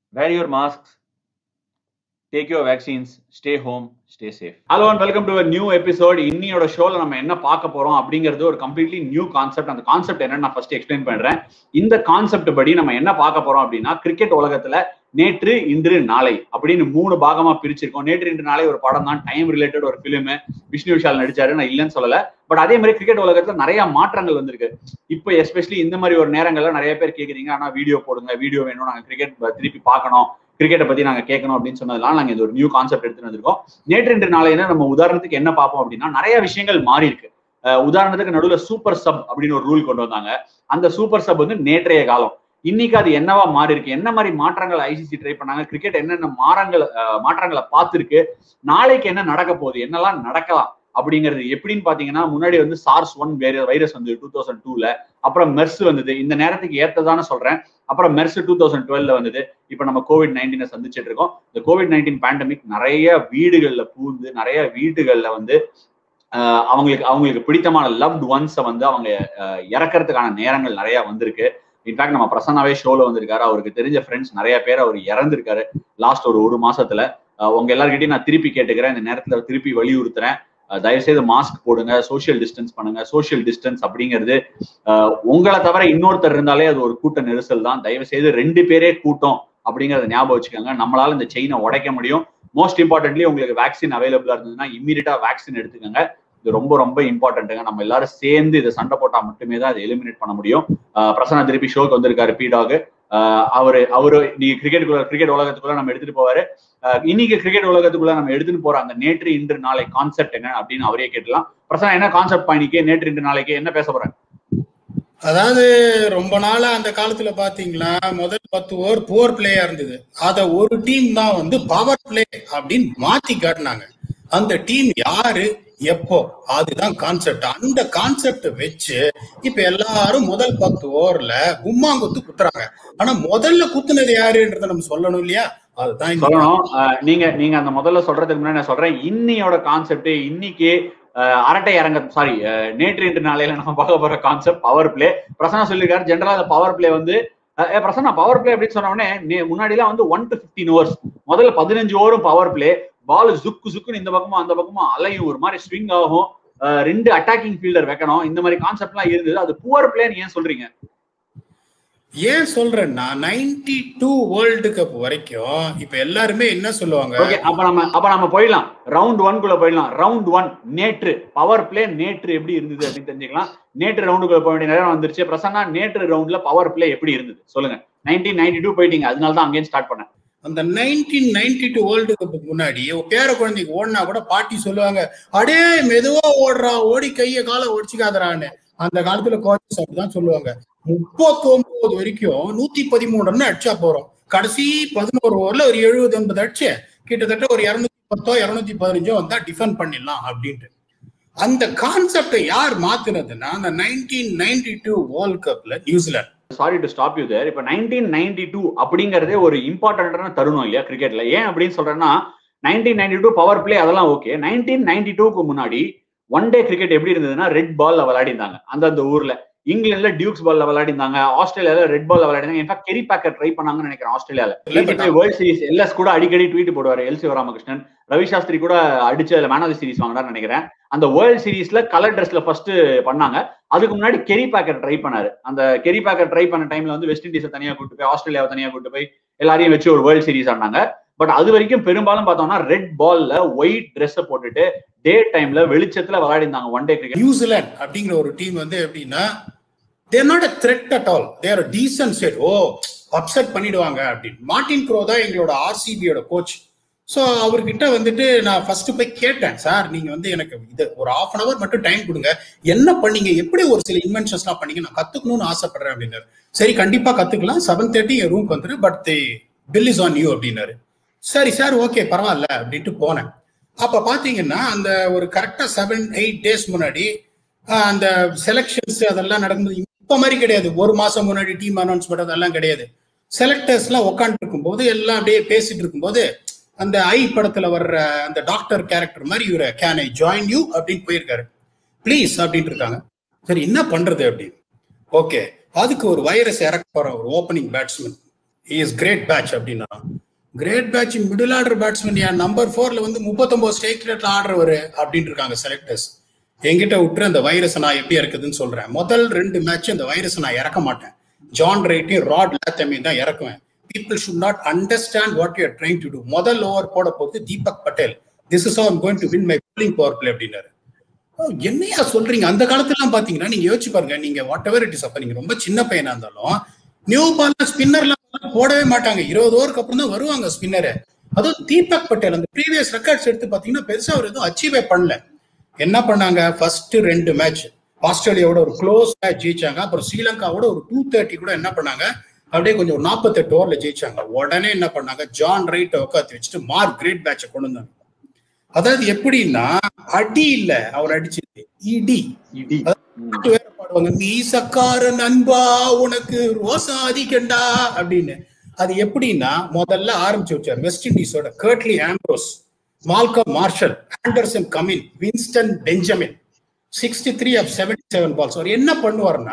Wear your masks, take your vaccines, stay home, stay safe. Hello and welcome to a new episode. இன்னியோட ஷோல நம்ம என்ன பார்க்க போறோம் அப்படிங்கிறது ஒரு கம்ப்ளீட்லி நியூ கான்செப்ட். அந்த கான்செப்ட் என்னன்னு நான் ஃபர்ஸ்ட் எக்ஸ்பிளைன் பண்றேன். இந்த கான்செப்ட் படி நம்ம என்ன பார்க்க போறோம் அப்படின்னா, கிரிக்கெட் உலகத்துல நேற்று இன்று நாளை அப்படின்னு 3 பாகமா பிரிச்சிருக்கோம். நேற்று இன்று நாளை ஒரு படம் தான், டைம் ரிலேட்டட் ஒரு பிலிம். விஷ்ணு விஷால் நடிச்சாரு, நான் இல்லைன்னு சொல்லல. பட் அதே மாதிரி கிரிக்கெட் உலகத்துல நிறைய மாற்றங்கள் வந்திருக்கு. இப்போ எஸ்பெஷலி இந்த மாதிரி ஒரு நேரங்கள்ல நிறைய பேர் கேக்குறீங்க, ஆனா வீடியோ போடுங்க, வீடியோ வேணும், நாங்க கிரிக்கெட் திருப்பி பார்க்கணும், கிரிக்கெட்டை பத்தி நாங்க கேட்கணும் அப்படின்னு சொன்னதுனால நாங்க இது ஒரு நியூ கான்செப்ட் எடுத்துட்டு வந்திருக்கோம். நேற்று இன்று நாளையில நம்ம உதாரணத்துக்கு என்ன பார்ப்போம் அப்படின்னா, நிறைய விஷயங்கள் மாறி இருக்கு. உதாரணத்துக்கு நடுவில் சூப்பர் சப் அப்படின்னு ஒரு ரூல் கொண்டு வந்தாங்க. அந்த சூப்பர் சப் வந்து நேற்றைய காலம். இன்னைக்கு அது என்னவா மாறி இருக்கு, என்ன மாதிரி மாற்றங்கள் ஐசிசி ட்ரை பண்ணாங்க, கிரிக்கெட் என்னென்ன மாற்றங்களை பார்த்துருக்கு, நாளைக்கு என்ன நடக்க போகுது, என்னெல்லாம் நடக்கலாம் அப்படிங்கிறது எப்படின்னு பாத்தீங்கன்னா, முன்னாடி வந்து SARS-1 வைரஸ் வந்து 2002ல, அப்புறம் மெர்ஸ் வந்தது, இந்த நேரத்துக்கு ஏற்றதான சொல்றேன். அப்புறம் மெர்ஸ் 2012ல வந்தது. இப்ப நம்ம COVID-19 சந்திச்சுட்டு இருக்கோம். இந்த COVID-19 பேண்டமிக் நிறைய வீடுகள்ல பூந்து, நிறைய வீடுகள்ல வந்து அவங்களுக்கு பிடித்தமான லவ்ட் ஒன்ஸை வந்து அவங்க இறக்கிறதுக்கான நேரங்கள் நிறைய வந்திருக்கு. இன்ஃபேக்ட் நம்ம பிரசன்னாவே ஷோல வந்திருக்காரு. அவருக்கு தெரிஞ்ச ஃப்ரெண்ட்ஸ் நிறைய பேர் அவர் இறந்திருக்காரு லாஸ்ட் ஒரு மாசத்துல. உங்க எல்லார்கிட்டையும் நான் திருப்பி கேட்டுக்கிறேன், இந்த நேரத்துல திருப்பி வலியுறுத்துறேன், தயவுசெய்து மாஸ்க் போடுங்க, சோசியல் டிஸ்டன்ஸ் பண்ணுங்க. சோசியல் டிஸ்டன்ஸ் அப்படிங்கிறது உங்களை தவிர இன்னொருத்தர் இருந்தாலே அது ஒரு கூட்ட நெரிசல் தான். தயவு செய்து 2 பேரே கூட்டம் அப்படிங்கறத ஞாபகம் வச்சுக்கோங்க. நம்மளால இந்த செயினை உடைக்க முடியும். மோஸ்ட் இம்பார்ட்டன்ட்லி உங்களுக்கு வேக்சின் அவைலபிளா இருந்ததுன்னா இம்மீடியட்டா வேக்சின் எடுத்துக்கோங்க. இது ரொம்ப ரொம்ப இம்பார்ட்டன்ட்டுங்க. நம்ம எல்லாரும் சேர்ந்து இதை சண்டை போட்டா மட்டுமே தான் அதை எலிமினேட் பண்ண முடியும். பிரசன்னா திருப்பி ஷோக்கு வந்திருக்காரு, பீடாக். அவரு நீங்க கிரிக்கெட் உலகத்துக்குள்ள நம்ம எடுத்துட்டு போவாரு. இன்னைக்கு கிரிக்கெட் உலகத்துக்குள்ள நம்ம எடுத்துட்டு போற அந்த நேற்று இன்று நாளை கான்செப்ட் என்ன அப்படின்னு அவரே கேட்டலாம். பிரசன்னா, என்ன கான்செப்ட் பாயினிக்கு நேற்று இன்று நாளைக்கு என்ன பேச போறேன்? அதாவது ரொம்ப நாளா அந்த காலத்துல பாத்தீங்களா, முதல் 10 ஓவர் புவர் பிளேயா இருந்தது. அத ஒரு டீம் தான் வந்து பவர் பிளே அப்படின்னு மாத்தி காட்டினாங்க. அந்த டீம் யாரு, எப்போ, அதுதான் கான்செப்ட். அந்த கான்செப்ட் வச்சு இப்ப எல்லாரும் முதல் 10 ஓவர்ல கும்மாங்குத்து குத்துறாங்க. ஆனா முதல்ல குத்துனது யாருன்றத நம்ம சொல்லணும் இல்லையா? அதுதான் சொல்லணும். நீங்க அந்த முதல்ல சொல்றதுக்கு முன்னாடி நான் சொல்றேன், இன்னையோட கான்செப்ட் இன்னைக்கு அரட்டை அரங்க நேற்று இன்று நாளையில நம்ம பார்க்க போற கான்செப்ட் பவர் பிளே. பிரசன்னா சொல்லியிருக்காரு, ஜென்ரலா அந்த பவர் பிளே வந்து பிரசன்னா பவர் பிளே அப்படின்னு சொன்ன உடனே முன்னாடி எல்லாம் வந்து 1 to 15 ஓவர்ஸ், முதல்ல 15 ஓவரும் பவர் பிளே. பால் சுக்குன்னு இந்த பக்கமும் அந்த பக்கமும் அலையும், ஒரு மாதிரி ஸ்விங் ஆகும், 2 அட்டாக்கிங் ஃபீல்டர் வைக்கணும், இந்த மாதிரி கான்செப்ட் எல்லாம் இருந்தது. அது புவர் பிளேன்னு ஏன் சொல்றீங்க? ஏன் சொல்றேன்னா, 92 வேர்ல்டு கப் வரைக்கும் இப்ப எல்லாருமே என்ன சொல்லுவாங்க, அப்ப நம்ம போயிடலாம் ரவுண்ட் 1 குள்ள போயிடலாம். ரவுண்ட் 1 நேற்று பவர் பிளே நேற்று எப்படி இருந்தது அப்படின்னு தெரிஞ்சுக்கலாம். நேற்று ரவுண்டுக்குள்ள போக வேண்டிய நேரம் வந்துருச்சு. பிரசன்னா, நேற்று ரவுண்ட்ல பவர் பிளே எப்படி இருந்தது சொல்லுங்க. 1992 போயிட்டீங்க, அதனால தான் அங்கேயும் ஸ்டார்ட் பண்ணேன். அந்த 1992 வேர்ல்டு கப்புக்கு முன்னாடி பேர குழந்தைக்கு ஓடினா கூட பாட்டி சொல்லுவாங்க, அடே மெதுவா ஓடுறா, ஓடி கைய காலை ஒடிச்சுக்காதரான்னு. அந்த காலத்துல கோச்சஸ் அப்படிதான் சொல்லுவாங்க. 39 வரைக்கும் 113 ரன் அடிச்சா போறோம். கடைசி 11 ஓவர்ல ஒரு 70-80 அடிச்சு கிட்டத்தட்ட ஒரு 210 215 வந்தா டிஃபெண்ட் பண்ணிடலாம் அப்படின்ட்டு. அந்த கான்செப்டை யார் மாத்துனதுன்னா, அந்த 1992 வேர்ல்ட் கப்ல New Zealand. Sorry to stop you there. இப்ப 1992 அப்படிங்கறதே ஒரு இம்பார்ட்டன்டான தருணம் இல்லையா கிரிக்கெட்ல? ஏன் அப்படின்னு சொல்றேன்னா, 1992 பவர் பிளே அதெல்லாம் ஓகே. 1992க்கு முன்னாடி ஒன் டே கிரிக்கெட் எப்படி இருந்ததுன்னா, ரெட் பால்ல விளையாடி இருந்தாங்க அந்தந்த ஊர்ல. இங்கிலாந்துல டியூக்ஸ் பால்ல விளையாடி இருந்தாங்க, ஆஸ்திரேலியால ரெட் பால்ல விளையாடினாங்க. இன்ஃபேக்ட் கெரி பேக்கர் ட்ரை பண்ணாங்கன்னு நினைக்கிறேன் ஆஸ்திரேலியால. வேர்ல்ட் சீரிஸ் எல்எஸ் கூட அடிக்கடி ட்வீட் போடுவாரு எல்சி ராமகிருஷ்ணன். ரவி சாஸ்திரி கூட அடிச்சு மேன் ஆஃப் தி சீரிஸ் வாங்கினான்னு நினைக்கிறேன். அந்த வேர்ல்ட் சீரிஸ்ல கலர் ட்ரெஸ்ல ஃபர்ஸ்ட் பண்ணாங்க. அதுக்கு முன்னாடி கெரி பேக்கர் ட்ரை பண்ணாரு. அந்த கெரி பேக்கர் ட்ரை பண்ண டைம்ல வந்து வெஸ்ட் இண்டீஸை தனியா கூட்டு போய், ஆஸ்திரேலியாவை தனியா கூட்டு போய் எல்லாரையும் வச்சு ஒரு வேர்ல்ட் சீரிஸ் ஆனாங்க. பட் அது வரைக்கும் பெரும்பாலும் பார்த்தோம்னா ரெட் பால்ல ஒயிட் ட்ரெஸ் போட்டுட்டு டே டைம்ல வெளிச்சத்துல விளையாடி இருந்தாங்க ஒன் டே கிரிக்கெட். நியூசிலாந்து அப்படிங்கிற ஒரு டீம் வந்து எப்படின்னா, they are not a threat at all, they are a decent set. Upset பண்ணிடுவாங்க அப்படின்னு. மார்டின் க்ரோ தான் எங்களோட ஆர்சிபியோட கோச். ஸோ அவர்கிட்ட வந்துட்டு நான் ஃபர்ஸ்ட் போய் கேட்டேன், சார் நீங்க வந்து எனக்கு இது ஒரு 1/2 hour மட்டும் டைம் கொடுங்க, என்ன பண்ணீங்க, எப்படி ஒரு சில இன்வென்ஷன்ஸ்லாம் பண்ணீங்க, நான் கத்துக்கணும்னு ஆசைப்படுறேன் அப்படின்னாரு. சரி கண்டிப்பா கத்துக்கலாம், 7:30 என் ரூம் வந்துரு, but the bill is on you அப்படின்னாரு. சரி சார், ஓகே பரவாயில்ல அப்படின்ட்டு போனேன். அப்ப பாத்தீங்கன்னா அந்த ஒரு கரெக்டா 7-8 டேஸ் முன்னாடி அந்த செலக்ஷன்ஸ் அதெல்லாம் நடக்கும்போது இப்ப மாதிரி கிடையாது. ஒரு மாசம் முன்னாடி டீம் அனௌன்ஸ்மெண்ட் அதெல்லாம் கிடையாது. செலக்டர்ஸ் எல்லாம் உட்காந்து இருக்கும்போது எல்லாம் அப்படியே பேசிட்டு இருக்கும்போது அந்த ஐ படத்துல வர்ற அந்த டாக்டர் கேரக்டர் மாதிரி இவரை கேன் ஐ ஜாயின் யூ அப்படின்னு போயிருக்காரு. ப்ளீஸ் அப்படின்ட்டு இருக்காங்க. சரி என்ன பண்றது அப்படின்னு. ஓகே, அதுக்கு ஒரு வைரஸ் இறக்க போற ஒரு opening batsman is Greatbatch அப்படின்னா Greatbatch middle order batsman என் நம்பர் 4ல வந்து 39 ஸ்ட்ரைக் ரேட்ல ஆடுறவர் அப்படின்னு இருக்காங்க செலக்டர்ஸ். என்கிட்ட விட்டுரு அந்த வைரஸ் நான் எப்படி இருக்குதுன்னு சொல்றேன். முதல் 2 மேட்ச் அந்த வைரஸ் நான் இறக்க மாட்டேன். ஜான் ரைட்டையும் ராட் லாத்தமையும் தான் இறக்குவேன். People should not understand what you are trying to do. முதல் ஓவர் போட போது Deepak Patel, this is how I'm going to win my bowling power play அப்படின்னாரு. என்னையா சொல்றீங்க? அந்த காலத்துல பாத்தீங்கன்னா நீங்க யோசிச்சு பாருங்க, நீங்க வாட் எவர் இட் இஸ், அப்ப நீங்க ரொம்ப சின்ன பையனா இருந்தாலும் நியூ பால் ஸ்பின்னர்லாம் போடவே மாட்டாங்க. 20 ஓவருக்கு அப்புறம் தான் வருவாங்க ஸ்பின்னரு. அதுவும் தீபக் பட்டேல் அந்த ப்ரீவியஸ் ரெக்கார்ட்ஸ் எடுத்து பாத்தீங்கன்னா பெருசா அவர் எதுவும் அச்சீவே பண்ணல. என்ன பண்ணாங்க? ஃபர்ஸ்ட் 2 மேட்ச் ஆஸ்திரேலியாவோட ஒரு க்ளோஸ் மேட்ச் ஜெயிச்சாங்க. அப்புறம் ஸ்ரீலங்காவோட ஒரு 230 கூட என்ன பண்ணாங்க, அப்படியே கொஞ்சம் 48 ஓவர்ல ஜெயிச்சாங்க. உடனே என்ன பண்ணாங்க, ஜான் ரைட்டை உட்காந்து வச்சுட்டு மார்க் கிரேட் பேட்சை கொண்டு வந்தாங்க. அதாவது எப்படின்னா அடி இல்ல அவர் அடிச்சது, இடி. பாடுவாங்க, மீசக்கார நண்பா உனக்கு ரோசா அதிகண்டா அப்படின்னு. அது எப்படின்னா முதல்ல ஆரம்பிச்சு வச்சார் வெஸ்ட் இண்டீஸோட Curtly Ambrose, Malcolm Marshall, Anderson Cummins, Winston Benjamin, 63 of 77 balls. அவர் என்ன பண்ணுவார்னா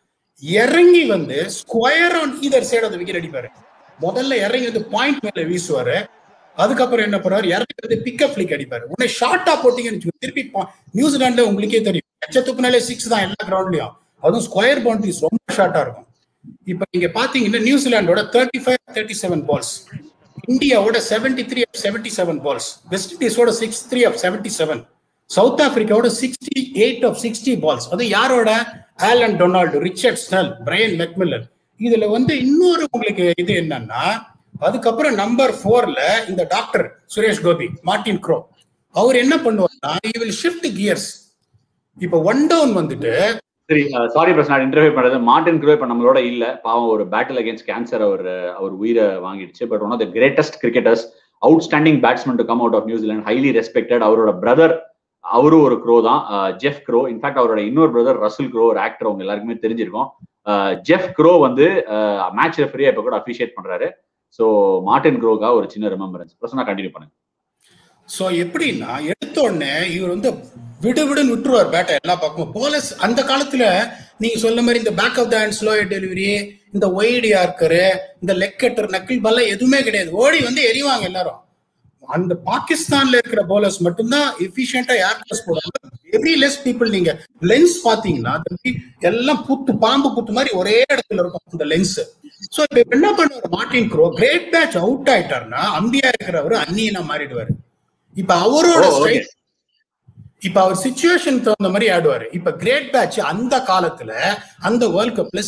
இறங்கி வந்து square on either side of the wicket அடிப்பாரு. முதல்ல இறங்கி வந்து பாயிண்ட் மேல வீசுவாரு. அதுக்கப்புறம் என்ன பண்ணுவாரு, இறங்கி வந்து பிக்கப் ஃபிளிக் அடிப்பாரு. உடனே ஷார்ட்டா போட்டீங்கன்னு திருப்பி நியூசிலாந்துல உங்களுக்கே தெரியும், எச்சத்துக்குனாலே 6 தான் எல்லா கிரவுண்ட்லயும். அதுவும் ஸ்கொயர் பவுண்டரிஸ் ரொம்ப ஷார்ட்டா இருக்கும். இப்ப நீங்க பாத்தீங்கன்னா நியூசிலாண்டோட 35-37 பால்ஸ், இந்தியாவோட 73 of 77 பால்ஸ், வெஸ்ட் இண்டீஸோட 63 of 77, சவுத் ஆப்பிரிக்காவோட 68 of 60 பால்ஸ். அது யாரோட? Allan Donald, Richard Snell, Brian McMillan. இதுல வந்து இன்னொரு உங்களுக்கு இது என்னன்னா, அதுக்கப்புறம் நம்பர் 4ல இந்த doctor Suresh Gopi, Martin Crowe. அவர் என்ன பண்ணுவார்னா he will shift gears. இப்ப 1 டவுன் வந்துட்டு சரி, சாரி பிரஸ், நான் இன்டர்வியூ பண்றது. மார்டின் க்ரோ இப்ப நம்மளோட இல்ல, பாவம், ஒரு பேட்டில் அகேன்ஸ்ட் கேன்சர் அவர் உயிரை வாங்கிடுச்சு. But one of the greatest cricketers, outstanding batsman to come out of New Zealand, highly respected. அவரோட பிரதர் அவரும் ஒரு க்ரோ தான், ஜெஃப் க்ரோ. இன்ஃபேக்ட் அவரோட இன்னொரு பிரதர் ரசல் க்ரோ, ஒரு ஆக்டர், அவங்க எல்லாருக்குமே தெரிஞ்சிருக்கும். ஜெஃப் க்ரோ வந்து மேட்ச் ரெஃபரியா இப்ப கூட அப்ரிஷியேட் பண்றாரு. சோ மார்டின் க்ரோகா ஒரு சின்ன ரிமெம்பரன்ஸ். பிரசன்னா கண்டினியூ பண்ணுங்க. சோ எப்படின்னா எடுத்த உடனே இவர் வந்து விடுவிடுன்னு விட்டுருவார் பேட்டை எல்லா பக்கமும். போலஸ் அந்த காலத்துல நீங்க சொல்ல மாதிரி இந்த back of the hand slow delivery, இந்த ஒய்டு யார்க்கரு, இந்த லெக் கட்டர், நக்கிள் பால் எதுவுமே கிடையாது. ஓடி வந்து எறிவாங்க எல்லாரும். அந்த பாகிஸ்தான்ல இருக்கிற போலர்ஸ் மட்டும்தான் எஃபிஷியன்டா ஏர் பாஸ் போடுவாங்க. Very less people. நீங்க லென்ஸ் பாத்தீங்கன்னா எல்லாம் புத்து, பாம்பு புத்து மாதிரி ஒரே இடத்துல இருக்கும் அந்த லென்ஸ். சோ இப்ப என்ன பண்ணுவாரு Martin Crowe, Greatbatch out ஆயிட்டாருன்னா அம்பியா இருக்கிறவரு அந்நியனா மாறிடுவாரு. இப்ப அவரோட ஸ்ட்ரைக், இப்ப அவர் சிச்சுவேஷன் தகுந்த மாதிரி ஆடுவாரு. இப்ப கிரேட் பேட்ச் அந்த காலத்துல அந்த வேர்ல்ட் கப்ல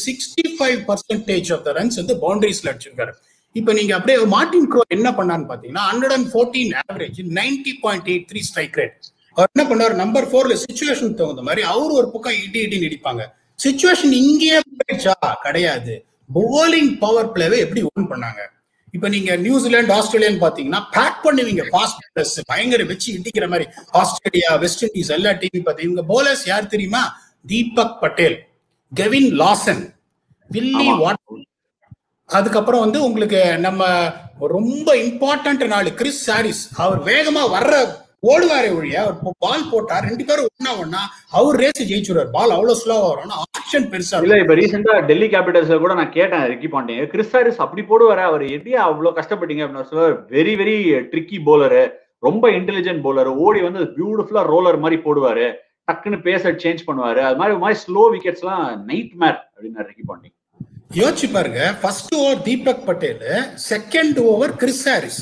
65% ஆஃப் த ரன்ஸ் வந்து பவுண்டரிஸ்ல அடிச்சிருக்காரு. இப்ப நீங்க அப்படியே மார்டின் க்ரோ என்ன பண்ணான்னு பாத்தீங்கன்னா 114 ஆவரேஜ், 90.83 ஸ்ட்ரைக் ரேட். அவர் என்ன பண்ணாரு, நம்பர் 4ல சிச்சுவேஷன் தகுந்த மாதிரி அவரு ஒரு பக்கம் இடி நடிப்பாங்க. சிச்சுவேஷன் இங்கேயே போயிடுச்சா? கிடையாது. போலிங் பவர் பிளேவை எப்படி ஓன் பண்ணாங்க. இப்ப நீங்க நியூசிலாந்து ஆஸ்திரேலியான்னு பாத்தீங்கன்னா பேக் பண்ணுவீங்க, ஃபாஸ்ட் பவுலர்ஸ் பயங்கர வச்சு இடிக்கிற மாதிரி. ஆஸ்திரேலியா, வெஸ்ட் இண்டீஸ் எல்லா டீம் பாத்தீங்க. போலர்ஸ் யார் தெரியுமா? Deepak Patel, Kevin Larsen, Willie Watson. அதுக்கப்புறம் வந்து உங்களுக்கு நம்ம ரொம்ப இம்பார்ட்டன்ட் நாள் கிறிஸ் ஹாரிஸ். அவர் வேகமா வர்ற ஓடுவாரே ஒழிய அவர் பால் போட்டா 2 பேரும் ஒன்னா அவர் ரேஸ் ஜெயிச்சுடுவார். பால் அவ்வளவு ஸ்லோவா வரும், ஆக்ஷன் பெருசா இல்ல. இப்ப ரீசெண்டா டெல்லி கேபிட்டல்ஸ்ல கூட நான் கேட்டேன் ரிக்கி பாண்டிங், கிறிஸ் ஹாரிஸ் அப்படி போடுவாரு, அவர் எப்படியா அவ்வளவு கஷ்டப்பட்டீங்க அப்படின்னு சொல்லுவார். வெரி வெரி ட்ரிக்கி போலரு, ரொம்ப இன்டெலிஜென்ட் போலர். ஓடி வந்து பியூட்டிஃபுல்லா ரோலர் மாதிரி போடுவாரு, டக்குன்னு பேச சேஞ்ச் பண்ணுவாரு. அது மாதிரி ஸ்லோ விக்கெட்ஸ் எல்லாம் நைட் மேர் அப்படின்னு ரிக்கி பாண்டிங். யோசிச்சு பாருங்க, first over Deepak Patel, second over Chris Harris.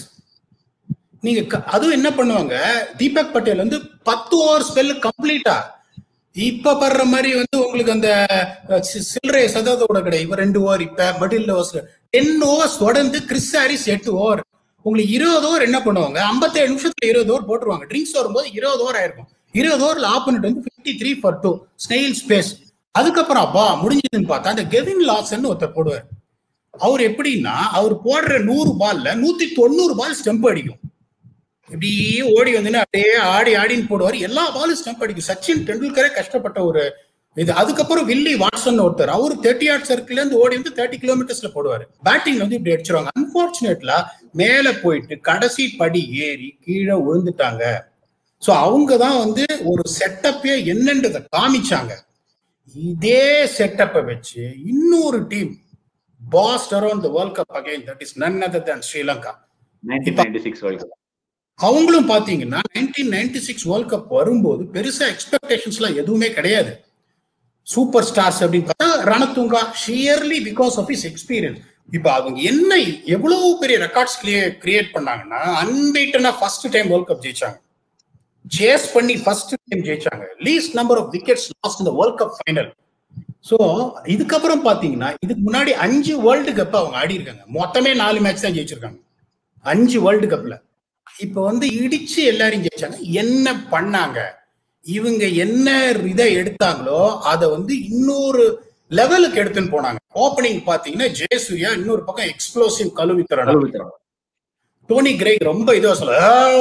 நீங்க அதுவும் என்ன பண்ணுவாங்க, தீபக் பட்டேல் வந்து 10 ஓவர் ஸ்பெல் கம்ப்ளீட்டா. இப்ப படுற மாதிரி வந்து உங்களுக்கு அந்த சில்லறை சதவீதோட கிடையாது. இப்ப 2 ஓவர், இப்ப மிடில் ஓவர்ஸ் 10 ஓவர்ஸ் தொடர்ந்து கிறிஸ் ஹாரிஸ் 8 ஓவர். உங்களுக்கு 20 ஓவர் என்ன பண்ணுவாங்க, 57 நிமிஷத்துல 20 ஓவர் போட்டுருவாங்க. ட்ரிங்க்ஸ் வரும்போது 20 ஓவர் ஆயிருக்கும். 20 ஓவர்ல ஆப்போனன்ட் வந்து 53 for 2 ஸ்னெயில் ஸ்பேஸ். அதுக்கப்புறம் அப்பா முடிஞ்சதுன்னு பார்த்தா அந்த கெவின் லாசன் ஒருத்தர் போடுவார். அவர் எப்படின்னா அவர் போடுற 100 பால்ல 190 பால் ஸ்டெம்ப் அடிக்கும். இப்படியே ஓடி வந்து அப்படியே ஆடின்னு போடுவார். எல்லா பாலும் ஸ்டெம்ப் அடிக்கும். சச்சின் டெண்டுல்கரே கஷ்டப்பட்ட ஒரு இது. அதுக்கப்புறம் வில்லி வாட்சன் ஒருத்தர், அவரு 30 yard சர்க்கிள்ல இருந்து ஓடி வந்து 30 kilometers போடுவாரு. பேட்டிங் வந்து இப்படி அடிச்சிருவாங்க. அன்பார்ச்சுனேட்லா மேல போயிட்டு கடைசி படி ஏறி கீழே விழுந்துட்டாங்க. சோ அவங்கதான் வந்து ஒரு செட்டப்பே என்னன்றதை காமிச்சாங்க. இதே செட்டப்பை வச்சு இன்னொரு team bossed around the World Cup again. That is none other than Sri Lanka. 1996 World Cup. அவங்களும் பாத்தீங்கன்னா 1996 வேர்ல்ட் கப் வரும்போது பெருசா எக்ஸ்பெக்டேஷன்ஸ்லாம் எதுவுமே கிடையாது. சூப்பர் ஸ்டார்ஸ் அப்படின்னு பார்த்தா Ranatunga surely because of his experience. இப்ப அவங்க என்ன எவ்வளவு பெரிய ரெக்கார்ட்ஸ் கிரியேட் பண்ணாங்கன்னா, அன்பீட்டனா ஃபர்ஸ்ட் டைம் வேர்ல்ட் கப் ஜெயிச்சாங்க, சேஸ் பண்ணி ஃபர்ஸ்ட் டைம் ஜெயிச்சாங்க, least number of wickets lost இந்த வேர்ல்ட் கப் ஃபைனல். சோ இதுக்கப்புறம் பாத்தீங்கன்னா இதுக்கு முன்னாடி 5 வேர்ல்டு கப் அவங்க ஆடி இருக்காங்க. மொத்தமே 4 மேட்ச் தான் ஜெயிச்சிருக்காங்க 5 வேர்ல்டு கப்ல. இப்ப வந்து இடிச்சு எல்லாரையும் ஜெயிச்சாங்க. என்ன பண்ணாங்க இவங்க? என்ன இதை எடுத்தாங்களோ அதை வந்து இன்னொரு லெவலுக்கு எடுத்துன்னு போனாங்க. ஓப்பனிங் பாத்தீங்கன்னா ஜெயசூர்யா, இன்னொரு பக்கம் எக்ஸ்ப்ளோசிவ் கழுவித்தரன், டோனி கிரேக் ரொம்ப இதோ சொல்ல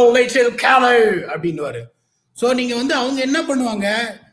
அப்படின்னு. சோ நீங்க வந்து அவங்க என்ன பண்ணுவாங்க,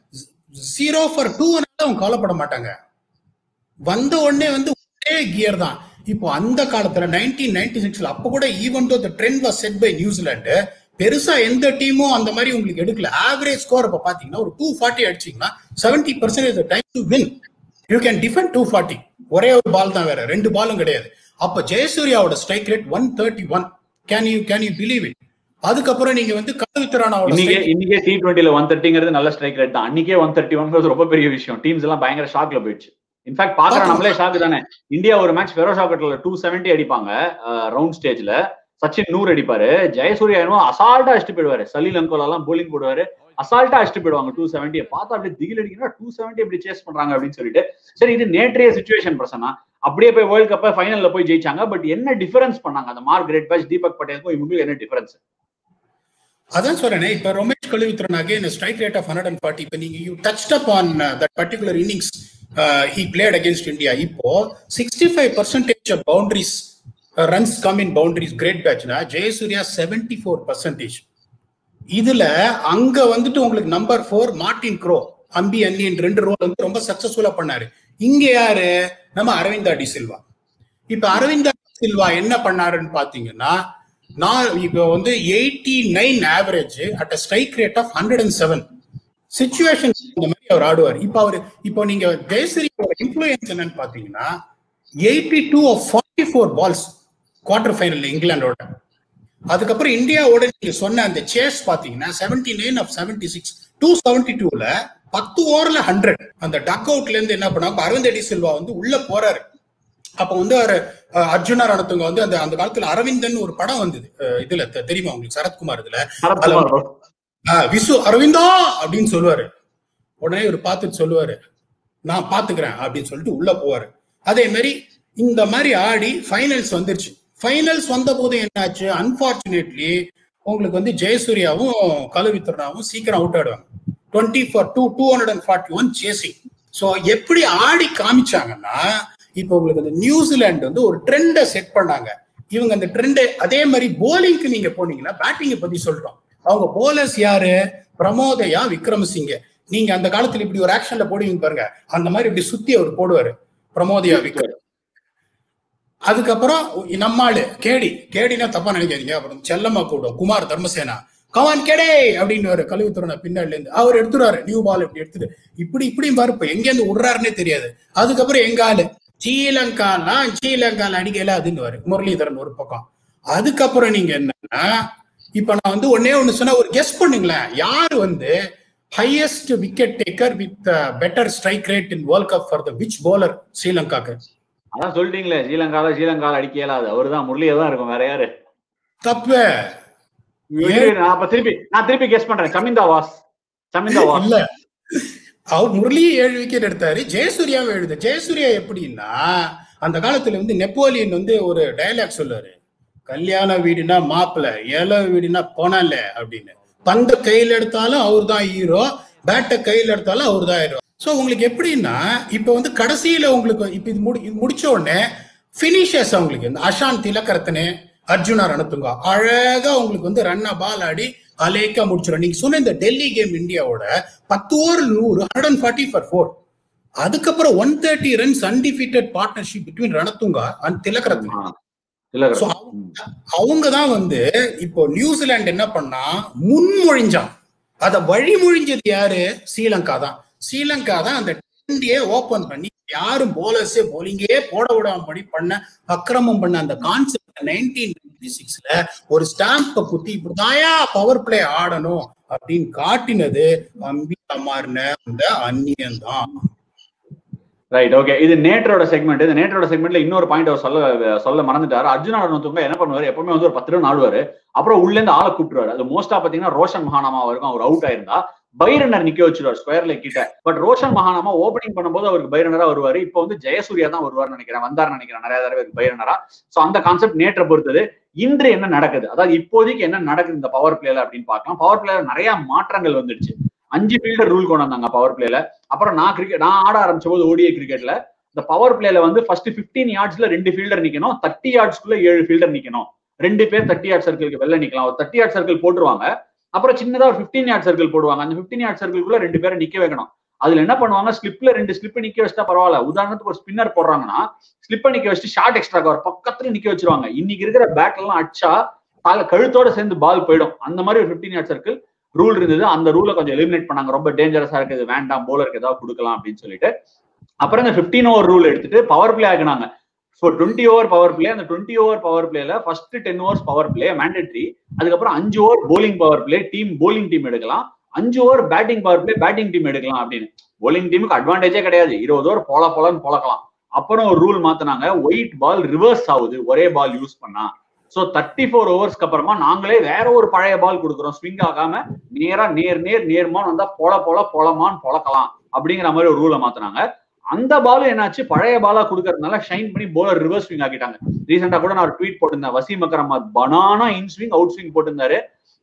0 for 2 அவங்க கவலைப்பட மாட்டாங்க. வந்த உடனே வந்து ஒரே கியர் தான். இப்போ அந்த காலத்துல 1996 அப்ப கூட even though the trend was set by New Zealand, பெருசா எந்த டீமும் அந்த மாதிரி உங்களுக்கு எடுக்கல. ஆவரேஜ் ஸ்கோர் இப்ப பாத்தீங்கன்னா ஒரு 240 அடிச்சீங்கன்னா 70% time to win. You can defend 240. ஒரே ஒரு பால் தான், வேற 2 பாலும் கிடையாது. அப்ப ஜெயசூர்யாவோட strike rate 131. Can you believe it? அதுக்கப்புறம் நீங்க வந்து கழுவித்தரானாவோட இன்னைக்கே T20ல 130ங்கிறது நல்ல ஸ்ட்ரைக் ரேட் தான். அன்னைக்கே 131 ரொம்ப பெரிய விஷயம். டீம்ஸ் எல்லாம் பயங்கர ஷாக்ல போயிடுச்சு. இன்ஃபேக்ட் பாக்குற நம்மளே ஷாக்கு தானே. இந்தியா ஒரு மேட்ச் ஃபெரோஷாக்கட்ல 270 அடிப்பாங்க ரவுண்ட் ஸ்டேஜ்ல. சச்சின் 100 அடிப்பாரு. ஜெயசூர்யா அசால்ட்டா அடிச்சுட்டு போயிடுவாரு. சலீல் அங்கோலா எல்லாம் போலிங் போடுவாரு, அசால்ட்டா அடிச்சுட்டு போயிடுவாங்க. 270 பார்த்தா அப்படியே திகில் அடிக்கணும், 270 எப்படி சேஸ் பண்றாங்க அப்படின்னு சொல்லிட்டு. சரி, இது நேற்றைய சிச்சுவேஷன் பிரச்சனை. அப்படியே போய் வேர்ல்ட் கப்பை ஃபைனல்ல போய் ஜெயிச்சாங்க. பட் என்ன டிஃபரன்ஸ் பண்ணாங்க அந்த மார்க் கிரேட் பேட்ச் தீபக் பட்டேலுக்கும் இவங்களுக்கு என்ன டிஃபரன்ஸ்? அதான் சொல்றேன். இப்ப Romesh Kaluwitharana again strike rate of 140. இப்ப நீங்க you touched up on that particular innings he played against India. இப்போ 65% of boundaries runs come in boundaries great batch na Jayasuriya 74%. இதுல அங்க வந்துட்டு உங்களுக்கு number 4 Martin Crowe, Ambi Anniyan 2 role வந்து ரொம்ப சக்சஸ்ஃபுல்லா பண்ணாரு. இங்க யாரு? நம்ம அரவிந்தா டி சில்வா. இப்ப அரவிந்தா டி சில்வா என்ன பண்ணாருன்னு பாத்தீங்கன்னா, நான் இப்போ வந்து 89 average at a strike rate of 107. Situation இந்த மாதிரி அவர் ஆடுவார். இப்போ நீங்க ஜெயசூரியோட இன்ஃப்ளூயன்ஸ் என்னன்னு பாத்தீங்கன்னா 82 of 44 balls குவார்டர் ஃபைனல் இங்கிலாண்டோட. அதுக்கப்புறம் இந்தியாவோட நீங்க சொன்ன அந்த சேஸ் பாத்தீங்கன்னா 79 of 76, 272ல 10 ஓவர்ல 100. அந்த டக் அவுட்ல இருந்து என்ன பண்ணாங்க, அரவிந்த் டி சில்வா வந்து உள்ள போறாரு. அப்ப வந்து அர்ஜுனா ரணத்துங்க வந்து அந்த காலத்துல அரவிந்தன் ஒரு படம் வந்தது, இதுல தெரியுமா உங்களுக்கு, சரத்குமார் இதுல விசு அரவிந்தா அப்படின்னு சொல்லுவாரு. உடனே இவர் பார்த்துட்டு சொல்லுவாரு, நான் பாத்துக்கிறேன் அப்படின்னு சொல்லிட்டு உள்ள போவாரு. அதே மாதிரி இந்த மாதிரி ஆடி ஃபைனல்ஸ் வந்துருச்சு. ஃபைனல்ஸ் வந்த போது என்னாச்சு, அன்பார்ச்சுனேட்லி உங்களுக்கு வந்து ஜெயசூர்யாவும் கழுவித்தரனாவும் சீக்கிரம் அவுட் ஆடுவாங்க. 20 for 2, 241 சேசிங். சோ எப்படி ஆடி காமிச்சாங்கன்னா, இப்போ உங்களுக்கு அந்த நியூசிலாந்து வந்து ஒரு ட்ரெண்டை செட் பண்ணாங்க. இவங்க அந்த ட்ரெண்டை அதே மாதிரி போலிங்க்கு நீங்க போனீங்கன்னா, பேட்டிங்கை பத்தி சொல்றோம். அவங்க போலர்ஸ் யாரு? பிரமோதயா, விக்ரமசிங்க. நீங்க அந்த காலத்துல இப்படி ஒரு ஆக்ஷன்ல போடுவீங்க பாருங்க, அந்த மாதிரி இப்படி சுத்தி அவர் போடுவாரு பிரமோதயா விக்ரம். அதுக்கப்புறம் நம்மாளு கேடினா தப்பா நினைக்காதீங்க, அப்புறம் செல்லம்மா கூட குமார் தர்மசேனா கவான் கேடே அப்படின்னு கழுவித்துறன பின்னாடில இருந்து அவர் எடுத்துறாரு. நியூ பால் இப்படி எடுத்துட்டு இப்படி பாரு, இப்ப எங்க இருந்து விடுறாருன்னே தெரியாது. அதுக்கப்புறம் எங்க ஆளு ஸ்ரீலங்கால அடிக்கல அதுன்னு முரளிதரன் ஒரு பக்கம். அதுக்கப்புறம் நீங்க என்னன்னா, இப்ப நான் வந்து ஒண்ணு சொன்னா ஒரு கெஸ் பண்ணுங்களேன், யாரு வந்து highest wicket taker with better strike rate in world cup for the which bowler ஸ்ரீலங்காக்கு? அதான் சொல்லிட்டீங்களே, ஸ்ரீலங்கால அடிக்க இயலாது, அவர்தான், முரளியா தான் இருக்கும், வேற யாரு? தப்பு. நான் திருப்பி கெஸ் பண்றேன், சமிந்தா வாஸ் இல்ல, அவர் முரளி 7 விக்கெட் எடுத்தாரு, ஜெயசூர்யாவும் 7. ஜெயசூர்யா எப்படின்னா, அந்த காலத்துல வந்து நெப்போலியன் வந்து ஒரு டயலாக் சொல்லுவாரு, கல்யாண வீடுனா மாப்பிள்ள, ஏழை வீடுனா போனால அப்படின்னு. பந்த கையில எடுத்தாலும் அவர் தான் ஹீரோ, பேட்டை கையில எடுத்தாலும் அவர் தான் ஹீரோ. சோ உங்களுக்கு எப்படின்னா, இப்ப வந்து கடைசியில உங்களுக்கு இப்ப இது முடிச்ச உடனே பினிஷர்ஸ் அவங்களுக்கு இந்த அஷாந்த் திலகரத்னே, அர்ஜுனா ரணத்துங்கா அழகா உங்களுக்கு வந்து ரன்னா பால் ஆடி அலேக்கா முடிச்சிடும். நீங்க சொன்ன இந்த டெல்லி கேம் இந்தியாவோட 10 ஓவர் 100, 140 for 4. அதுக்கப்புறம் 130 runs undefeated partnership between Ranatunga and Tillakaratne. அவங்கதான் வந்து இப்போ நியூசிலாந்து என்ன பண்ணா, முன்மொழிஞ்சான். அத வழிமொழிஞ்சது யாரு? ஸ்ரீலங்கா தான் அந்த இந்தியே ஓபன் பண்ணி யாரும் போலர்ஸே போலிங்கே போட விடாம பண்ண அக்கிரமம் பண்ண அந்த கான்செப்ட் 1996ல ஒரு ஸ்டாம்ப குத்தி இப்படிதாயா பவர் பிளே ஆடணும் அப்படின்னு காட்டினது அம்பி அமார்ன அந்த அந்நியன் தான். Right, okay. இது நேற்றோட செக்மெண்ட். இந்த நேற்றோட செக்மெண்ட்ல இன்னொரு பாயிண்ட் அவர் சொல்ல மறந்துட்டாரு. அர்ஜுனா ரனத்துங்க என்ன பண்ணுவாரு, எப்பவுமே வந்து ஒரு 10 ரன் ஆடுவாரு, அப்புறம் உள்ள இருந்து ஆளை கூப்பிட்டுருவாரு. அது மோஸ்டா பாத்தீங்கன்னா ரோஷன் மகானாமா இருக்கும். அவர் அவுட் ஆயிருந்தா பைரனர் நிக்க வச்சிருவார் ஸ்கொயர்ல கிட்ட. பட் ரோஷன் மகானாமா ஓபனிங் பண்ணும்போது அவருக்கு பைரனரா வருவாரு. இப்போ வந்து ஜெயசூர்யா தான் வருவார்னு நினைக்கிறேன், வந்தாருன்னு நினைக்கிறேன் நிறைய தடவை பைரனரா. சோ அந்த கான்செப்ட் நேற்றை பொறுத்தது. இன்று என்ன நடக்குது, அதாவது இப்போதைக்கு என்ன நடக்குது இந்த பவர் பிளேல அப்படின்னு பார்க்கலாம். பவர் பிளேல நிறைய மாற்றங்கள் வந்துடுச்சு. 5 ஃபீல்டர் ரூல் கொண்டு வந்தாங்க பவர் பிளேல. அப்புறம் நான் ஆட ஆரம்பிச்ச போது ஓடிஐ கிரிக்கெட்ல இந்த பவர் பிளேல வந்து ஃபர்ஸ்ட் 15 யார்ட்ஸ்ல 2 ஃபீல்டர் நிக்கணும், 30 யார்ட்ஸ்க்குள்ள 7 ஃபீல்டர் நிக்கணும். 2 பேர் 30 யார்ட் சர்க்கிளுக்கு வெளில நிக்கலாம். ஒரு 30 யார்ட் சர்க்கிள் போட்டுருவாங்க, அப்புறம் சின்னதா ஒரு 15 யார்ட் சர்க்கிள் போடுவாங்க. அந்த 15 யார்ட் சர்க்கிள்குள்ள 2 பேரை நிக்க வைக்கணும். அதுல என்ன பண்ணுவாங்க, ஸ்லிப்ல 2 ஸ்லிப் நிக்க வச்சா பரவாயில்ல. உதாரணத்துக்கு ஒரு ஸ்பின்னர் போடுறாங்கன்னா ஸ்லிப்பை நிக்க வச்சுட்டு ஷார்ட் எக்ஸ்ட்ரா கவர் பக்கத்துல நிக்க வச்சிருவாங்க. இன்னைக்கு இருக்கிற பேட் எல்லாம் அடிச்சா கழுத்தோட சேர்ந்து பால் போயிடும். அந்த மாதிரி ஒரு 15 யார்ட் சர்க்கிள் ரூல் இருந்தது. அந்த ரூலை கொஞ்சம் எலிமினேட் பண்ணாங்க. ரொம்ப டேஞ்சரஸா இருக்குது, வேண்டாம், போலருக்கு ஏதாவது கொடுக்கலாம் அப்படின்னு சொல்லிட்டு. அப்புறம் இந்த 15 ஓவர் ரூல் எடுத்துட்டு பவர் பிளே ஆகினாங்க. So 20 over power play. அந்த 20 ஓவர் பவர் பிளேல first 10 overs power play mandatory. அதுக்கப்புறம் 5 over bowling power play, bowling team எடுக்கலாம். 5 over batting power play, batting team எடுக்கலாம் அப்படின்னு. போலிங் டீமுக்கு அட்வான்டேஜே கிடையாது, 20 ஓவர் போலன்னு பொழக்கலாம். அப்புறம் ஒரு ரூல் மாத்தினாங்க, ஒயிட் பால் ரிவர்ஸ் ஆகுது ஒரே பால் யூஸ் பண்ணா. சோ 34 ஓவர்ஸ்க்கு அப்புறமா நாங்களே வேற ஒரு பழைய பால் கொடுக்குறோம், ஸ்விங் ஆகாம நேரா நேர்மான் வந்தா பொலமான்னு பொழக்கலாம் அப்படிங்கிற மாதிரி ஒரு ரூலை மாத்தினாங்க. அந்த பாலும் என்னாச்சு, பழைய பாலா கொடுக்கறதுனால ஷைன் பண்ணி போலர் ரிவர்ஸ் ஸ்விங் ஆக்கிட்டாங்க. ரீசெண்டா கூட நான் ஒரு ட்வீட் போட்டிருந்தேன், Wasim Akram banana in swing out swing போட்டிருந்தாரு.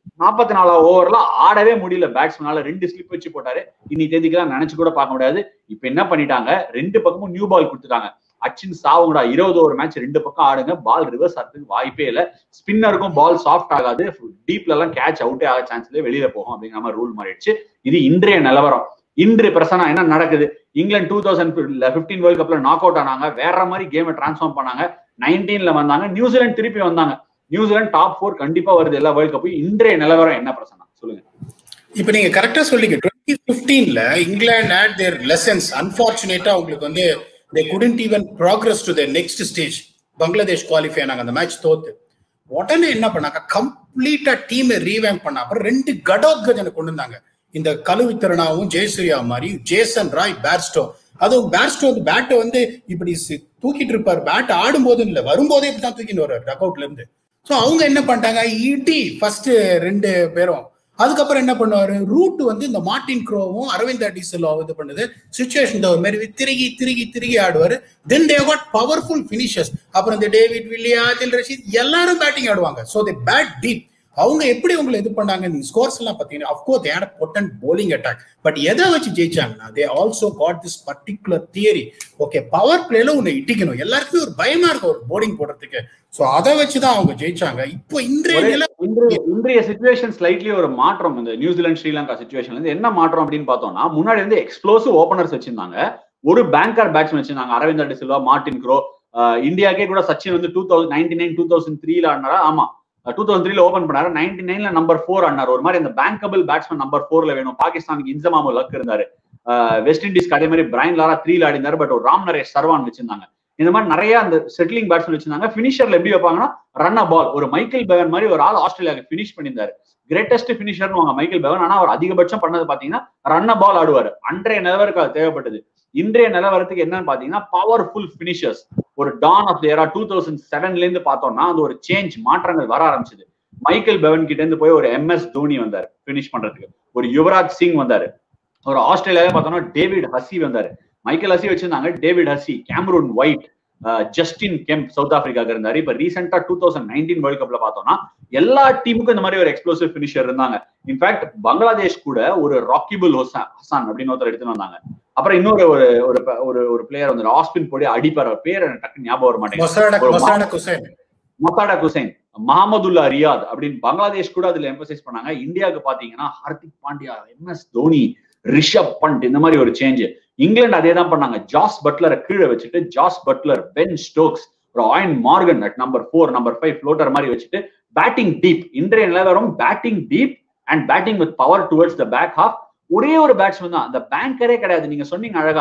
44 ஓவர்ல ஆடவே முடியல பேட்ஸ்மேனால, 2 ஸ்லிப் வச்சு போட்டாரு. இன்னி தேதிக்கெல்லாம் நினைச்சு கூட பார்க்க முடியாது. இப்ப என்ன பண்ணிட்டாங்க, 2 பக்கமும் நியூ பால் கொடுத்துட்டாங்க. அச்சின் சாவுங்கடா, 20 ஓவர் மேட்ச் 2 பக்கம் ஆடுங்க, பால் ரிவர்ஸ் ஆகிறதுக்கு வாய்ப்பே இல்லை. ஸ்பின்னருக்கும் பால் சாஃப்ட் ஆகாது, டீப்ல எல்லாம் கேட்ச் அவுட்டே ஆக சான்ஸ்ல வெளியில போகும் அப்படிங்கிற மாதிரி ரூல் மாறிடுச்சு. இது இன்றைய நிலவரம். இன்று பிரசனா என்ன நடக்குது, இங்கிலாந்து 2015 வேர்ல்ட் கப்ல நாக் அவுட் ஆனாங்க, வேற மாதிரி கேமை டிரான்ஸ்ஃபார்ம் பண்ணாங்க. 19ல வந்தாங்க, நியூசிலாந்து திருப்பி வந்தாங்க. நியூசிலாந்து டாப் 4 கண்டிப்பா வருது எல்லா வேர்ல்ட் கப்பும். இன்றைய நிலவரம் என்ன பிரசனா சொல்லுங்க. இப்ப நீங்க கரெக்டா சொல்லிங்க. 2015ல இங்கிலாந்து had their lessons. அன்பார்ச்சுனேட்டா உங்களுக்கு வந்து they couldn't even progress to the next stage. Bangladesh qualify ஆனாங்க, அந்த மேட்ச் தோத்து. உடனே என்ன பண்ணாங்க, கம்ப்ளீட்டா டீமை ரீவேம்ப் பண்ண அப்புறம் 2 கடோத்கஜனை கொண்டு வந்தாங்க. இந்த கலுவித்திறனாவும் ஜெயசூர்யா மாதிரி, ஜேசன் ராய், பேர்ஸ்டோ. அதுவும் பேர்ஸ்டோ வந்து பேட்டை வந்து இப்படி தூக்கிட்டு இருப்பாரு, பேட் ஆடும்போது இல்ல, வரும்போதே இப்படிதான் தூக்கிட்டு வர்றாரு டக் அவுட்ல இருந்து. ஸோ அவங்க என்ன பண்ணிட்டாங்க, இடி ஃபர்ஸ்ட் 2 பேரும். அதுக்கப்புறம் என்ன பண்ணுவாரு, ரூட் வந்து இந்த மார்டின் க்ரோவும் அரவிந்த் டிசில்வாவும் இது பண்ணுது, சிச்சுவேஷன் மாதிரி திருகி ஆடுவாரு. Then they got powerful finishers. அப்புறம் இந்த டேவிட் வில்லியா, ஆதில் ரஷீத் எல்லாரும் பேட்டிங் ஆடுவாங்க. So they bat deep. அவங்க எப்படி உங்களை இது பண்ணாங்க, நீங்க ஸ்கோர்ஸ் எல்லாம் பாத்தீங்கன்னா of course they had a potent bowling attack. But எதை வச்சு ஜெயிச்சாங்கன்னா, they also got this particular theory. Okay, power பிளேல உன்னை இட்டிக்கணும், எல்லாருக்குமே ஒரு பயமா இருக்கும் ஒரு போர்டிங் போடுறதுக்கு. சோ அதை வச்சுதான் அவங்க ஜெயிச்சாங்க. இப்போ இன்றைய சிச்சுவேஷன் ஸ்லைட்லி ஒரு மாற்றம். இந்த நியூசிலாந்து ஸ்ரீலங்கா சிச்சுவேஷன்ல இருந்து என்ன மாற்றம் அப்படின்னு பார்த்தோம்னா, முன்னாடி வந்து எக்ஸ்ப்ளோசிவ் ஓபனர்ஸ் வச்சிருந்தாங்க, ஒரு பேங்கர் பேட்ஸ்மேன் வச்சிருந்தாங்க, அரவிந்த் டிசில்வா, மார்டின் க்ரோ. இந்தியாக்கே கூட சச்சின் வந்து 2099 2003ல ஆடினாரா, ஆமா 2003ல ஓபன் பண்ணாரு, 99ல நம்பர் 4 ஆனார். ஒரு மாதிரி அந்த பேங்கபிள் பேட்ஸ்மேன் நம்பர் 4ல வேணும். பாகிஸ்தானுக்கு இன்சமாமு லக் இருந்தாரு, வெஸ்ட் இண்டீஸ்க்கு அதே மாதிரி பிரைன் லாரா 3ல ஆடினாரு. பட் ஒரு ராம் நரேஷ் சர்வான் வச்சிருந்தாங்க. இந்த மாதிரி நிறைய அந்த செட்டிலிங் பேட்ஸ்மேன் வச்சிருந்தாங்க. பினிஷர்ல எப்படி வைப்பாங்கன்னா, ரன் அ பால். ஒரு மைக்கேல் பெவன் மாதிரி ஒரு ஆள் ஆஸ்திரேலியாவுக்கு பினிஷ் பண்ணியிருந்தாரு, கிரேட்டஸ்ட் பினிஷர்னு வாங்க மைக்கேல் பெவன். ஆனா அவர் அதிகபட்சம் பண்ணது பாத்தீங்கன்னா ரன் அ பால் ஆடுவாரு. அன்றைய நிலவரத்துக்கு அது தேவைப்பட்டது. இன்றைய நிலவரத்துக்கு என்னன்னு பாத்தீங்கன்னா, பவர்ஃபுல் பினிஷர்ஸ். ஒரு டான் ஆஃப் தி எரா 2007ல இருந்து பார்த்தோம்னா அது ஒரு சேஞ்ச், மாற்றங்கள் வர ஆரம்பிச்சது. மைக்கேல் பெவன் கிட்ட இருந்து போய் ஒரு எம்எஸ் தோனி வந்தாரு பினிஷ் பண்றதுக்கு, ஒரு யுவராஜ் சிங் வந்தாரு, ஒரு ஆஸ்திரேலியாவே பார்த்தோம்னா டேவிட் ஹசி வந்தாரு. மைக்கேல் ஹசி வச்சிருந்தாங்க, David Hussey, Cameron White, Justin Kemp சவுத் ஆப்பிரிக்காக்கு இருந்தாரு. இப்ப ரீசெண்டா 2019 வேர்ல்ட் கப்ல பார்த்தோம்னா எல்லா டீமுக்கும் இந்த மாதிரி ஒரு எக்ஸ்ப்ளோசிவ் பினிஷர் இருந்தாங்க. இன்ஃபேக்ட் பங்களாதேஷ் கூட ஒரு ராக்கிபுல் ஹசான் அப்படின்னு ஒருத்தர் எடுத்துட்டு வந்தாங்க. அப்புறம் இன்னொரு ஒரு பிளேயர் வந்து ஆஸ்பின் போடி அடிப்பார், பேர் டக்குன்னு ஞாபகம் வர மாட்டேங்குது, மொசாடக் ஹுசைன், மஹமதுல்லா ரியாத் அப்படின்னு பங்களாதேஷ் கூட அதுல எம்பசைஸ் பண்ணாங்க. இந்தியாவுக்கு பாத்தீங்கன்னா ஹார்திக் பாண்டியா, எம்எஸ் தோனி, ரிஷப் பண்ட், இந்த மாதிரி ஒரு சேஞ்ச். இங்கிலாந்து அதே தான் பண்ணாங்க, ஜாஸ் பட்லரை கீழே வச்சுட்டு ஜாஸ் பட்லர், பென் ஸ்டோக்ஸ், ஒரு Eoin Morgan at number 4 number 5 floater மாதிரி வச்சுட்டு பேட்டிங் டீப். இன்றைய நிலவரம் batting deep and batting with power towards the back half. ஒரே ஒரு பேட்ஸ்மேன் தான், அந்த பேங்கரே கிடையாது. நீங்க சொன்னீங்க அழகா,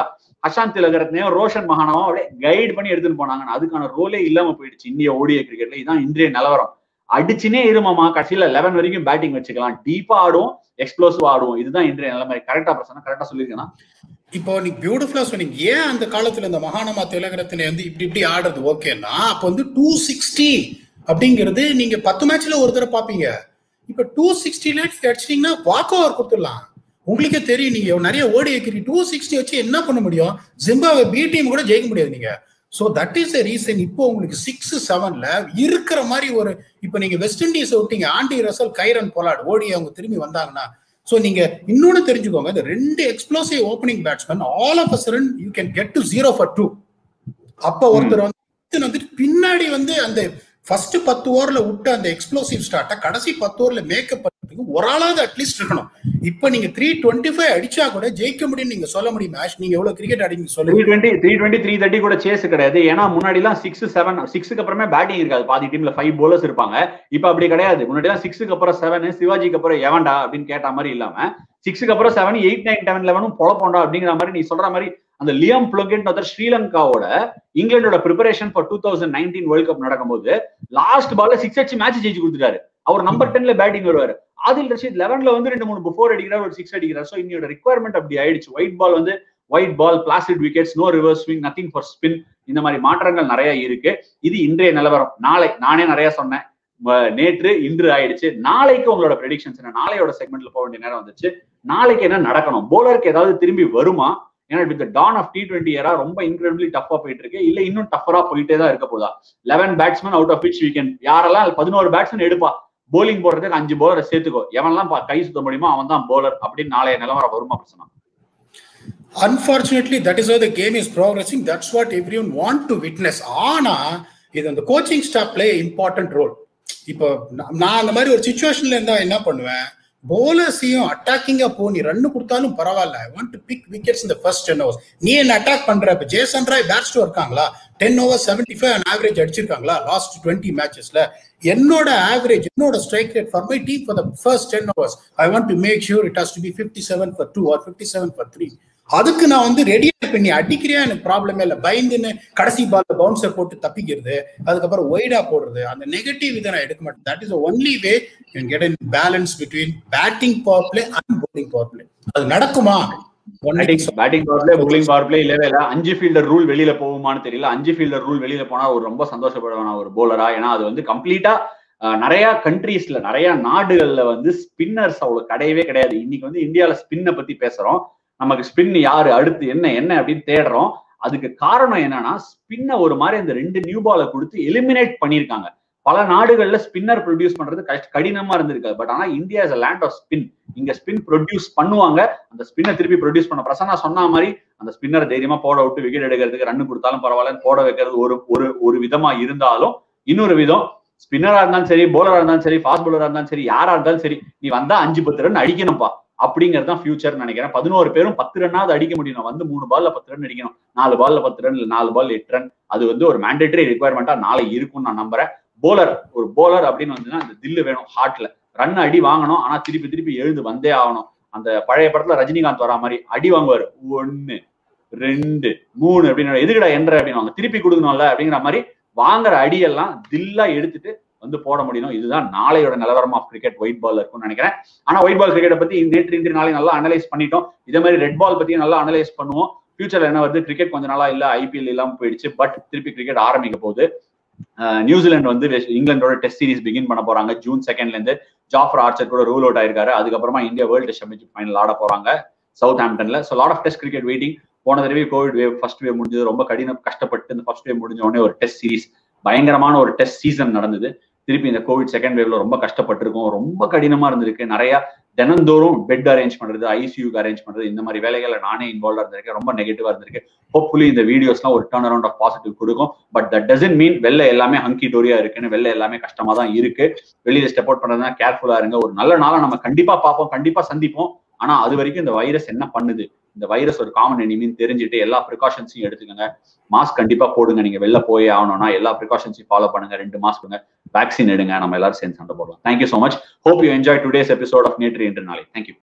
அசாந்த் திலகரத்னையும் ரோஷன் மகானாவும் அப்படியே கைடு பண்ணி எடுத்துட்டு போனாங்க. அதுக்கான ரோலே இல்லாம போயிடுச்சு இந்திய ஓடிஐ கிரிக்கெட்ல. இதுதான் இன்றைய நிலவரம். அடிச்சுனே இருமாமா, கடைசியில 11 வரைக்கும் பேட்டிங் வச்சுக்கலாம், டீப்பா ஆடுவோம், எக்ஸ்ப்ளோசிவ் ஆடுவோம். இதுதான் இன்றைய நிலைமை. கரெக்டா பிரச்சனை? கரெக்டா சொல்லியிருக்கேன்னா? இப்போ நீங்க பியூட்டிஃபுல்லா சொன்னீங்க. ஏன் அந்த காலத்துல இந்த மகானமா திலகரத்தினை வந்து இப்படி ஆடுறது ஓகேன்னா, அப்போ வந்து 260 அப்படிங்கிறது நீங்க 10 மேட்ச்ல ஒரு தடவை பாப்பீங்க. இப்ப 260 அடிச்சிட்டீங்கன்னா வாக் ஓவர் கொடுத்துடலாம். உங்களுக்கே தெரியும், நீங்க நிறைய ஓடி வைக்கிறீங்க. 260 வச்சு என்ன பண்ண முடியும்? ஜிம்பாப்வே பி டீம் கூட ஜெயிக்க முடியாது நீங்க. So that is the reason. இப்போ உங்களுக்கு 6-7ல இருக்கிற மாதிரி ஒரு, இப்போ நீங்க வெஸ்ட் இண்டீஸ் விட்டீங்க, ஆண்டி ரசல், கைரன் பொலார்ட் ஓடி அவங்க திரும்பி வந்தாங்கன்னா, சோ நீங்க இன்னொன்னு தெரிஞ்சுக்கோங்க, இந்த 2 explosive opening batsman all of a sudden you can get to 0-2. அப்ப ஒருத்தர் வந்து பின்னாடி வந்து அந்த ஃபர்ஸ்ட் 10 ஓவர்ல விட்டு அந்த எக்ஸ்ப்ளோசிவ் ஸ்டார்ட்டை கடைசி 10 ஓவர்ல மேக்கப் பண்றதுக்கு ஒரு ஆளாவது அட்லீஸ்ட் இருக்கணும். இப்ப நீங்க 325 அடிச்சா கூட ஜெயிக்க முடியும் நீங்க சொல்ல முடியும். மேட்ச் நீங்க எவ்வளவு கிரிக்கெட் அடிங்க சொல்லுங்க. 320 330 கூட சேஸ் கிடையாது. ஏன்னா முன்னாடி எல்லாம் 6-7, 6க்கு அப்புறமே பேட்டிங் இருக்காது. பாதி டீம்ல 5 bowlers இருப்பாங்க. இப்ப அப்படி கிடையாது. முன்னாடி எல்லாம் 6க்கு அப்புறம் 7, சிவாஜிக்கு அப்புறம் எவன்டா அப்படின்னு கேட்ட மாதிரி இல்லாம 6க்கு அப்புறம் 7, 8, 9, 10, 11 பொழப்போண்டா அப்படிங்கிற மாதிரி நீ சொல்ற மாதிரி. அந்த லியம் பிளோகெட் ஸ்ரீலங்காவோட இங்கிலாண்டோட ப்ரிப்பரேஷன் ஃபார் 2019 வேர்ல்ட் கப் நடக்கும்போது லாஸ்ட் பால்ல 6 அடிச்சு மேட்ச் ஜெயிச்சு கொடுத்துட்டாரு. அவர் நம்பர் 10ல பேட்டிங் வருவாரு. ஆதில் ரஷீத் 11ல வந்து 2-3 4 அடிக்கிறார், ஒரு 6 அடிக்கிறார். சோ இன்னையோட ரிக்வயர்மெண்ட் அப்படி ஆயிடுச்சு. ஒயிட் பால் வந்து white ball, plastic wickets, no reverse swing, nothing for spin. இந்த மாதிரி மாற்றங்கள் நிறைய இருக்கு. இது இன்றைய நிலவரம். நாளை நானே நிறைய சொன்னேன், நேற்று இன்று ஆயிடுச்சு. நாளைக்கு உங்களோட ப்ரெடிக்ஷன்ஸ் என்ன? நாளையோட செக்மெண்ட்ல போக வேண்டிய நேரம் வந்துச்சு. நாளைக்கு என்ன நடக்கணும்? போலருக்கு ஏதாவது திரும்பி வருமா? ஏன்னா with dawn of T20 era ரொம்ப இன்க்ரெடிபிளி டஃபா போயிட்டு இருக்கு. இல்ல இன்னும் டஃபரா போயிட்டே தான் இருக்க போதா? 11 batsman out of which weekend யாரெல்லாம் 11 பேட்ஸ்மேன் எடுப்பா, போலிங் போடுறதுக்கு 5 bowler சேர்த்துக்கோ, எவன்லாம் கை சுத்த முடியுமோ அவன் தான் போலர் அப்படின்னு நாளைய நிலவரம் வருமா பிரச்சனை? Unfortunately, that is how the game is progressing. That's what everyone want to witness. ஆனா இது அந்த coaching staff play important role. இப்போ நான் அந்த மாதிரி ஒரு சிச்சுவேஷன்ல இருந்தா என்ன பண்ணுவேன், போலர்ஸையும் அட்டாக்கிங்கா போ, நீ ரன் கொடுத்தாலும் பரவாயில்ல, I want to pick wickets in the first 10 overs. நீ என்ன அட்டாக் பண்ற? இப்ப ஜேசன் ராய் பேட்ஸ்டோ இருக்காங்களா, 10 overs 75 ஆவரேஜ் அடிச்சிருக்காங்களா லாஸ்ட் 20 மேட்சஸ்ல. என்னோட ஆவரேஜ், என்னோட strike rate for my team for the first 10 overs I want to make sure it has to be 57 for 2 or 57 for 3. அதுக்கு நான் வந்து ரெடியா பண்ணி அடிக்கிறியா, எனக்கு ப்ராப்ளமே இல்லை. பயந்துன்னு கடைசி பால்ல பவுன்சர் போட்டு தப்பிக்கிறது, அதுக்கப்புறம் ஒய்டா போடுறது, அந்த நெகட்டிவ் இதை நான் எடுக்க மாட்டேன். That is the only way you can get in balance between batting power play and bowling power play. அது நடக்குமா? Batting power play, bowling power play இல்லவே இல்லை. 5 ஃபீல்டர் ரூல் வெளியில போகுமான்னு தெரியல. 5 ஃபீல்டர் ரூல் வெளியில போனா ஒரு ரொம்ப சந்தோஷப்படுவான ஒரு போலரா. ஏன்னா அது வந்து கம்ப்ளீட்டா நிறைய கண்ட்ரீஸ்ல, நிறைய நாடுகள்ல வந்து ஸ்பின்னர்ஸ் அவ்வளவு கிடையவே கிடையாது. இன்னைக்கு வந்து இந்தியாவில ஸ்பின்னை பத்தி பேசுறோம். நமக்கு ஸ்பின் யாரு, அடுத்து என்ன என்ன அப்படின்னு தேடுறோம். அதுக்கு காரணம் என்னன்னா, ஸ்பின்னை ஒரு மாதிரி அந்த 2 நியூ பாலை கொடுத்து எலிமினேட் பண்ணிருக்காங்க. பல நாடுகள்ல ஸ்பின்னர் ப்ரொடியூஸ் பண்றது கடினமா இருந்திருக்காது. பட் ஆனா India is a land of spin. இங்க ஸ்பின் ப்ரொடியூஸ் பண்ணுவாங்க. அந்த ஸ்பின்னை திருப்பி ப்ரொடியூஸ் பண்ண பிரசன்னா சொன்ன மாதிரி அந்த ஸ்பின்னர் தைரியமா போட விட்டு விக்கெட் எடுக்கிறதுக்கு, ரன் கொடுத்தாலும் பரவாயில்ல போட வைக்கிறது ஒரு விதமா இருந்தாலும், இன்னொரு விதம் ஸ்பின்னரா இருந்தாலும் சரி, போலரா இருந்தாலும் சரி, ஃபாஸ்ட் போலரா இருந்தாலும் சரி, யாரா இருந்தாலும் சரி, நீ வந்தா 5-10 ரன் அடிக்கணும்ப்பா அப்படிங்கிறது தான் ஃபியூச்சர் நினைக்கிறேன். 11 பேரும் 10 ரன்னாவது அடிக்க முடியும். வந்து 3 பால்ல 10 ரன் அடிக்கணும், 4 பால்ல 10 ரன், 4 பால் 8 ரன். அது வந்து ஒரு மேண்டேட்டரி ரிக்வயர்மெண்டா நாளை இருக்கும்னு நான் நம்புறேன். ஒரு போலர் அப்படின்னு வந்துன்னா அந்த தில்லு வேணும், ஹார்ட்ல ரன் அடி வாங்கணும். ஆனா திருப்பி திருப்பி எழுந்து வந்தே ஆகணும். அந்த பழைய படத்துல ரஜினிகாந்த் வரா மாதிரி அடி வாங்குவாரு, 1 2 3 அப்படின்னு, எதுக்கடா என்ற அப்படின்னு திருப்பி கொடுக்கணும்ல அப்படிங்கிற மாதிரி வாங்குற அடியெல்லாம் தில்லா எடுத்துட்டு வந்து போட முடியும். இதுதான் நாளையோட நிலவரம் ஆஃப் கிரிக்கெட் ஒயிட் பால் இருக்கும்னு நினைக்கிறேன். ஆனா ஒயிட் பால் கிரிக்கெட்டை பத்தி நேற்று இன்று நாளை நல்லா அனலைஸ் பண்ணிட்டோம். இதே மாதிரி ரெட் பால் பத்தி நல்லா அனலைஸ் பண்ணுவோம். ஃபியூச்சர்ல என்ன வருது, கிரிக்கெட் கொஞ்ச நாளா இல்ல, IPL இல்லாம போயிடுச்சு. பட் திருப்பி கிரிக்கெட் ஆரம்பிக்க போகுது. நியூசிலாந்து வந்து இங்கிலாண்டோட டெஸ்ட் சீரிஸ் பிகின் பண்ண போறாங்க June 2 இருந்து. ஜாஃபர் ஆர்ச்சர் கூட ரூல் அவுட் ஆயிருக்காரு. அதுக்கப்புறமா India world test championship final ஆட போறாங்க சவுத் ஆம்டன்ல. So lot of test cricket waiting. போன தடவை கோவிட் வேவ் ஃபர்ஸ்ட் வேவ் முடிஞ்சது, ரொம்ப கஷ்டப்பட்டு இந்த ஃபர்ஸ்ட் வேவ் முடிஞ்ச உடனே ஒரு டெஸ்ட் சீரிஸ், பயங்கரமான ஒரு டெஸ்ட் சீசன் நடந்தது. திருப்பி இந்த கோவிட் செகண்ட் வேவ்ல ரொம்ப கஷ்டப்பட்டிருக்கும், ரொம்ப கடினமா இருந்திருக்கு. நிறைய தினந்தோறும் பெட் அரேஞ்ச் பண்றது, ICUக்கு அரேஞ்ச் பண்றது, இந்த மாதிரி வேலைகளை நானே இன்வால்வா இருந்திருக்கேன். ரொம்ப நெகட்டிவா இருந்திருக்கு. ஹோப்ஃபுல்லி இந்த வீடியோஸ்லாம் ஒரு டர்ன் அரவுண்ட் ஆஃப் பாசிட்டிவ் கொடுக்கும். பட் தட் டசன்ட் மீன் வெளில எல்லாமே ஹங்கி டோரியா இருக்குன்னு. வெளில எல்லாமே கஷ்டமா தான் இருக்கு. வெளியில ஸ்டெப் அவுட் பண்றதுனா கேர்ஃபுல்லா இருங்க. ஒரு நல்ல நாளா நம்ம கண்டிப்பா பார்ப்போம், கண்டிப்பா சந்திப்போம். ஆனா அது வரைக்கும் இந்த வைரஸ் என்ன பண்ணுது, இந்த வைரஸ் ஒரு காமன் எனிமின்னு தெரிஞ்சுட்டு எல்லா ப்ரிகாஷன்ஸையும் எடுத்துக்கோங்க. மாஸ்க் கண்டிப்பா போடுங்க. நீங்க வெளில போயே ஆகணும்னா எல்லா ப்ரிகாஷன்ஸையும் ஃபாலோ பண்ணுங்க. 2 மாஸ்க்குங்க, வேக்சின் எடுங்க. நம்ம எல்லாரும் சேர்ந்து சண்டை போடலாம். Thank you so much. Hope you enjoy today's episode of நேற்று இன்று நாளை. தேங்க்யூ.